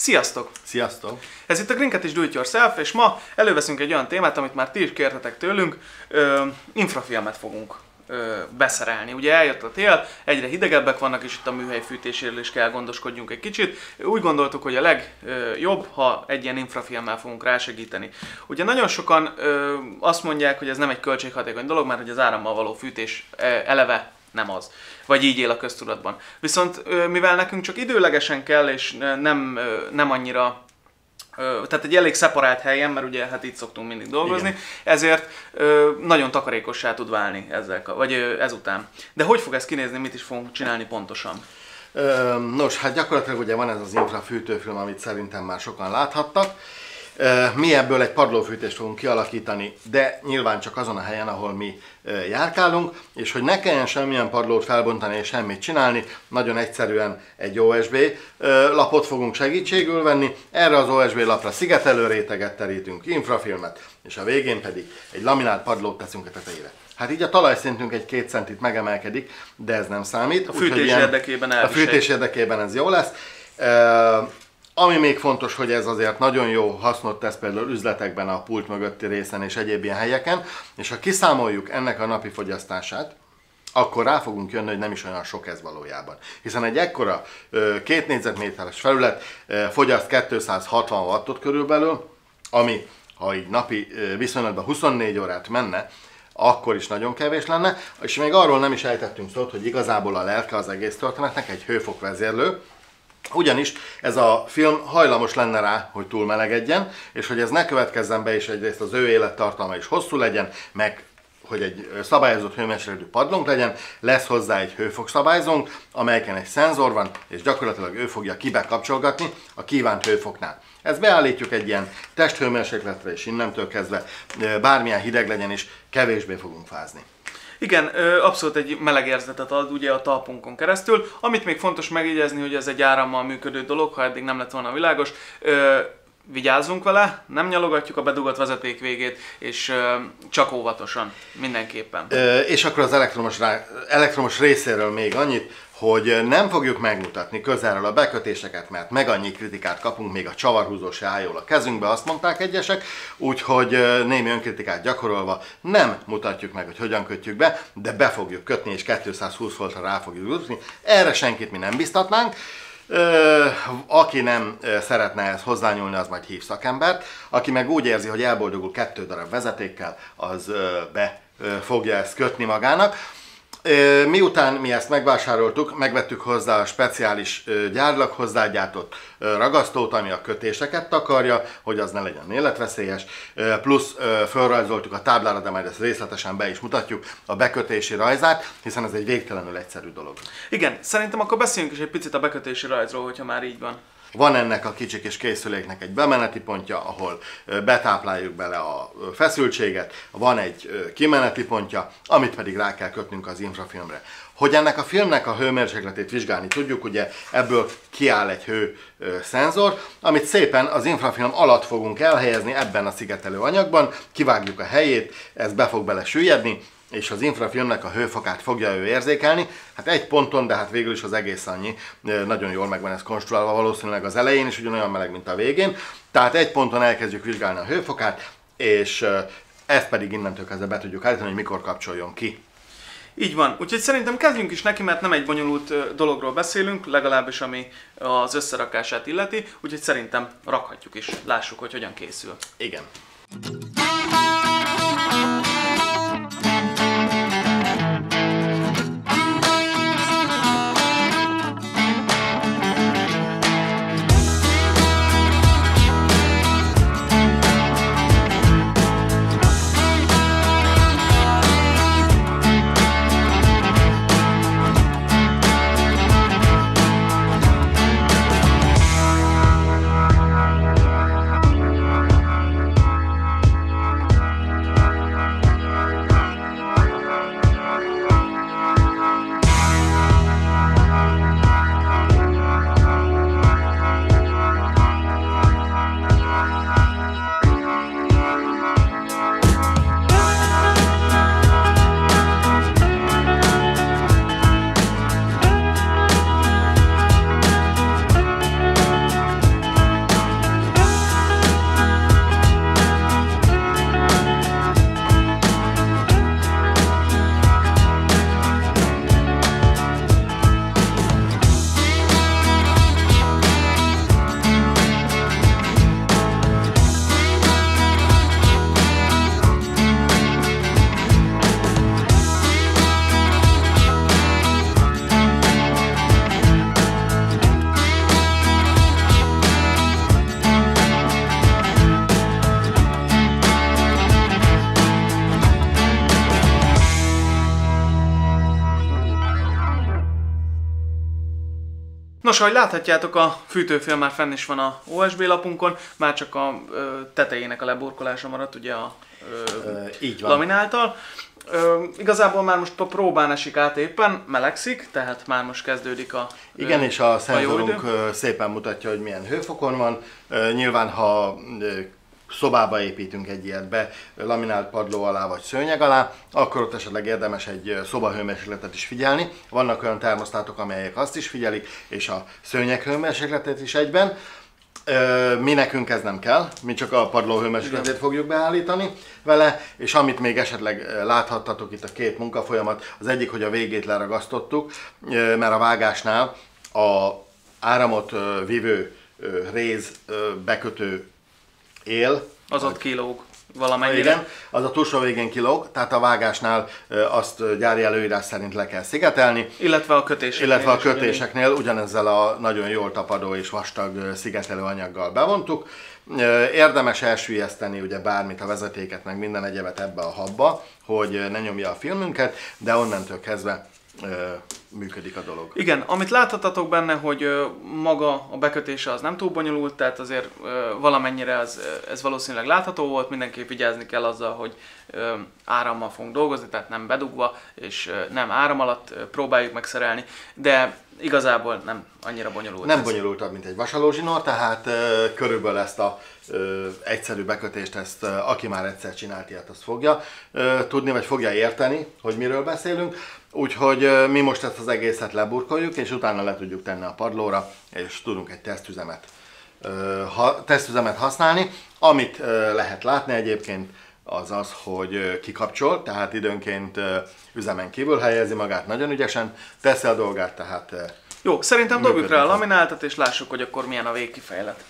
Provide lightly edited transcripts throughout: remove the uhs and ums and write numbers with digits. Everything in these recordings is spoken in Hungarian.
Sziasztok! Sziasztok! Ez itt a Greencat is Do It Yourself, és ma előveszünk egy olyan témát, amit már ti is kértetek tőlünk, infrafilmet fogunk beszerelni. Ugye eljött a tél, egyre hidegebbek vannak, és itt a műhely fűtéséről is kell gondoskodjunk egy kicsit. Úgy gondoltuk, hogy a legjobb, ha egy ilyen infrafilmmel fogunk rásegíteni. Ugye nagyon sokan azt mondják, hogy ez nem egy költséghatékony dolog, mert hogy az árammal való fűtés eleve nem az. Vagy így él a köztudatban. Viszont mivel nekünk csak időlegesen kell, és nem annyira, tehát egy elég szeparált helyen, mert ugye hát itt szoktunk mindig dolgozni, igen. Ezért nagyon takarékossá tud válni ezután. De hogy fog ez kinézni, mit is fogunk csinálni pontosan? Nos, hát gyakorlatilag ugye van ez az infrafűtőfilm, amit szerintem már sokan láthattak. Mi ebből egy padlófűtést fogunk kialakítani, de nyilván csak azon a helyen, ahol mi járkálunk, és hogy ne kelljen semmilyen padlót felbontani és semmit csinálni, nagyon egyszerűen egy OSB lapot fogunk segítségül venni, erre az OSB lapra szigetelő réteget terítünk, infrafilmet, és a végén pedig egy laminált padlót teszünk a tetejére. Hát így a talajszintünk egy 2 centit megemelkedik, de ez nem számít. A fűtés érdekében elviseljük. A fűtés érdekében ez jó lesz. Ami még fontos, hogy ez azért nagyon jó hasznot tesz például üzletekben, a pult mögötti részen és egyéb ilyen helyeken, és ha kiszámoljuk ennek a napi fogyasztását, akkor rá fogunk jönni, hogy nem is olyan sok ez valójában. Hiszen egy ekkora 2 négyzetméteres felület fogyaszt 260 wattot körülbelül, ami ha így napi viszonylatban 24 órát menne, akkor is nagyon kevés lenne, és még arról nem is ejtettünk szót, hogy igazából a lelke az egész történetnek egy hőfokvezérlő, ugyanis ez a film hajlamos lenne rá, hogy túlmelegedjen, és hogy ez ne következzen be, és egyrészt az ő élettartalma is hosszú legyen, meg hogy egy szabályozott hőmérsékletű padlónk legyen, lesz hozzá egy hőfokszabályzónk, amelyeken egy szenzor van, és gyakorlatilag ő fogja kibekapcsolgatni a kívánt hőfoknál. Ezt beállítjuk egy ilyen testhőmérsékletre, és innentől kezdve bármilyen hideg legyen is, kevésbé fogunk fázni. Igen, abszolút egy meleg érzetet ad ugye a talpunkon keresztül. Amit még fontos megjegyezni, hogy ez egy árammal működő dolog, ha eddig nem lett volna világos. Vigyázzunk vele, nem nyalogatjuk a bedugott vezeték végét, és csak óvatosan, mindenképpen. És akkor az elektromos részéről még annyit, hogy nem fogjuk megmutatni közelről a bekötéseket, mert meg annyi kritikát kapunk, még a csavarhúzó se áll jól a kezünkbe, azt mondták egyesek, úgyhogy némi önkritikát gyakorolva nem mutatjuk meg, hogy hogyan kötjük be, be fogjuk kötni, és 220 voltra rá fogjuk jutni. Erre senkit mi nem biztatnánk. Aki nem szeretne ehhez hozzányúlni, az majd hív szakembert. Aki meg úgy érzi, hogy elboldogul 2 darab vezetékkel, az be fogja ezt kötni magának. Miután mi ezt megvásároltuk, megvettük hozzá a speciális gyárilag hozzágyártott ragasztót, ami a kötéseket takarja, hogy az ne legyen életveszélyes, plusz felrajzoltuk a táblára, de majd ezt részletesen be is mutatjuk, a bekötési rajzát, hiszen ez egy végtelenül egyszerű dolog. Igen, szerintem akkor beszéljünk is egy picit a bekötési rajzról, hogyha már így van. Van ennek a kicsi kis készüléknek egy bemeneti pontja, ahol betápláljuk bele a feszültséget, van egy kimeneti pontja, amit pedig rá kell kötnünk az infrafilmre. Hogy ennek a filmnek a hőmérsékletét vizsgálni tudjuk, ugye ebből kiáll egy hőszenzor, amit szépen az infrafilm alatt fogunk elhelyezni ebben a szigetelő anyagban, kivágjuk a helyét, ez be fog bele süllyedni, és az infrafilmnek a hőfokát fogja ő érzékelni. Hát egy ponton, de hát végül is az egész annyi. Nagyon jól meg van ez konstruálva, valószínűleg az elején is ugyanolyan meleg, mint a végén. Tehát egy ponton elkezdjük vizsgálni a hőfokát, és ezt pedig innentől kezdve be tudjuk állítani, hogy mikor kapcsoljon ki. Így van, úgyhogy szerintem kezdjünk is neki, mert nem egy bonyolult dologról beszélünk, legalábbis ami az összerakását illeti, úgyhogy szerintem rakhatjuk is, lássuk, hogy hogyan készül. Igen. Nos, ahogy láthatjátok, a fűtőfél már fenn is van a OSB lapunkon, már csak a tetejének a leburkolása maradt, ugye a így van. lamináltal. Igazából már most a próbán esik át éppen, melegszik, tehát már most kezdődik a igen, és a szenzorunk idő. szépen mutatja, hogy milyen hőfokon van. Nyilván, ha szobába építünk egy ilyet be, laminált padló alá vagy szőnyeg alá, akkor ott esetleg érdemes egy szobahőmérsékletet is figyelni. Vannak olyan termosztátok, amelyek azt is figyelik, és a szőnyeg hőmérsékletet is egyben. Mi nekünk ez nem kell, mi csak a padló hőmérsékletét fogjuk beállítani vele, és amit még esetleg láthattatok itt a két munkafolyamat, az egyik, hogy a végét leragasztottuk, mert a vágásnál a áramot vívő réz bekötő él, Az ott kilóg valamennyire. igen, az a túlsó végén kilóg, tehát a vágásnál azt gyári előírás szerint le kell szigetelni. Illetve a kötéseknél. Ugyanezzel a nagyon jól tapadó és vastag szigetelő anyaggal bevontuk. Érdemes elsüllyeszteni ugye bármit, a vezetéket, meg minden egyebet ebbe a habba, hogy ne nyomja a filmünket, de onnantól kezdve működik a dolog. Igen, amit láthatatok benne, hogy maga a bekötése az nem túl bonyolult, tehát azért valamennyire ez valószínűleg látható volt, mindenképp vigyázni kell azzal, hogy árammal fogunk dolgozni, tehát nem bedugva, és nem áram alatt próbáljuk megszerelni, de igazából nem annyira bonyolult. Nem bonyolultabb, mint egy vasalózsinór, tehát körülbelül ezt a egyszerű bekötést, ezt aki már egyszer csinált ilyet, azt fogja tudni, vagy fogja érteni, hogy miről beszélünk. Úgyhogy mi most ezt az egészet leburkoljuk, és utána le tudjuk tenni a padlóra, és tudunk egy tesztüzemet használni. Amit lehet látni egyébként, az az, hogy kikapcsol, tehát időnként üzemen kívül helyezi magát nagyon ügyesen, teszi a dolgát, tehát jó, szerintem dobjuk rá a lamináltat, és lássuk, hogy akkor milyen a végkifejlet.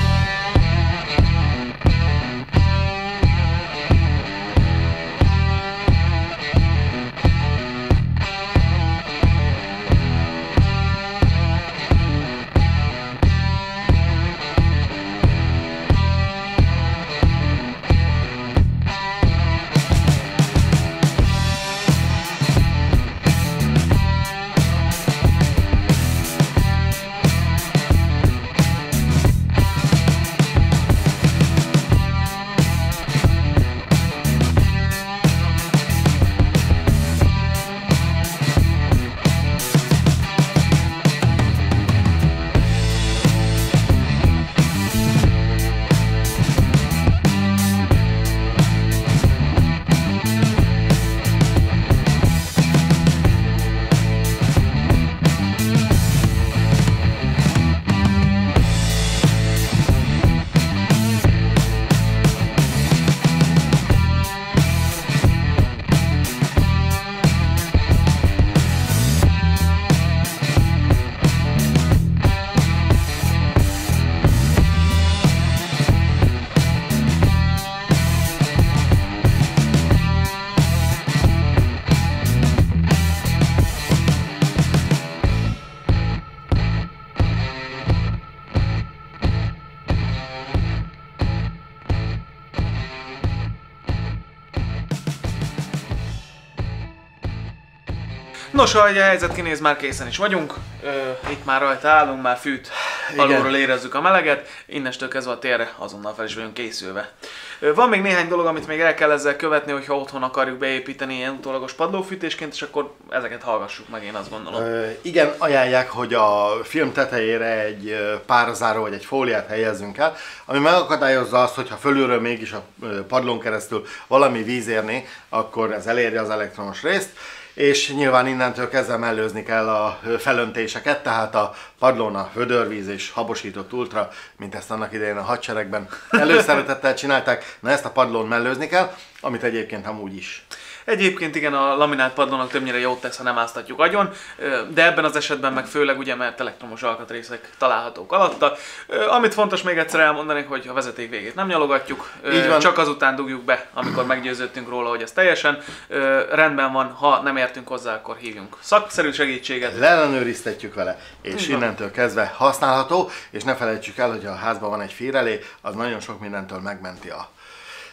Nos, ahogy a helyzet kinéz, már készen is vagyunk. Itt már rajta állunk, már fűt, alulról érezzük a meleget, innestől kezdve a térre azonnal fel is vagyunk készülve. Van még néhány dolog, amit még el kell ezzel követni, hogyha otthon akarjuk beépíteni ilyen utólagos padlófűtésként, és akkor ezeket hallgassuk meg, én azt gondolom. Igen, ajánlják, hogy a film tetejére egy párazáró vagy egy fóliát helyezzünk el, ami megakadályozza azt, hogyha fölülről mégis a padlón keresztül valami víz érné, akkor ez elérje az elektromos részt. És nyilván innentől kezdve mellőzni kell a felöntéseket, tehát a padlón a vödörvíz és habosított ultra, mint ezt annak idején a hadseregben előszeretettel csinálták, na ezt a padlón mellőzni kell, amit egyébként amúgy is. Egyébként igen, a laminált padlónak többnyire jót tesz, ha nem áztatjuk agyon, de ebben az esetben meg főleg ugye, mert elektromos alkatrészek találhatók alatta. Amit fontos még egyszer elmondani, hogy a vezeték végét nem nyalogatjuk, csak azután dugjuk be, amikor meggyőződtünk róla, hogy ez teljesen rendben van, ha nem értünk hozzá, akkor hívjunk szakszerű segítséget. Leellenőriztetjük vele, és innentől kezdve használható, és ne felejtsük el, hogy ha a házban van egy fírelé, az nagyon sok mindentől megmenti a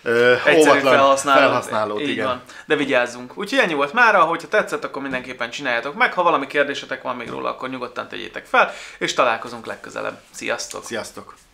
egyszerű felhasználót. Így igen. van. De vigyázzunk. Úgyhogy ennyi volt mára, hogyha tetszett, akkor mindenképpen csináljátok meg. Ha valami kérdésetek van még róla, akkor nyugodtan tegyétek fel, és találkozunk legközelebb. Sziasztok! Sziasztok!